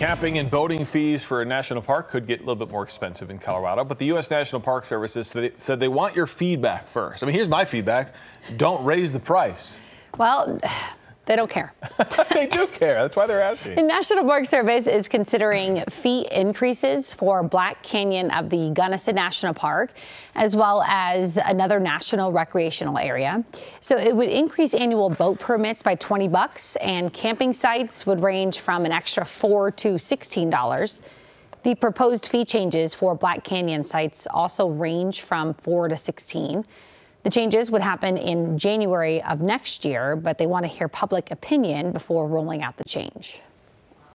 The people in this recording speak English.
Camping and boating fees for a national park could get a little bit more expensive in Colorado, but the U.S. National Park Service said they want your feedback first. I mean, here's my feedback. Don't raise the price. Well, they don't care. They do care. That's why they're asking. The National Park Service is considering fee increases for Black Canyon of the Gunnison National Park, as well as another national recreational area. So it would increase annual boat permits by $20, and camping sites would range from an extra $4 to $16. The proposed fee changes for Black Canyon sites also range from $4 to $16. The changes would happen in January of next year, but they want to hear public opinion before rolling out the change.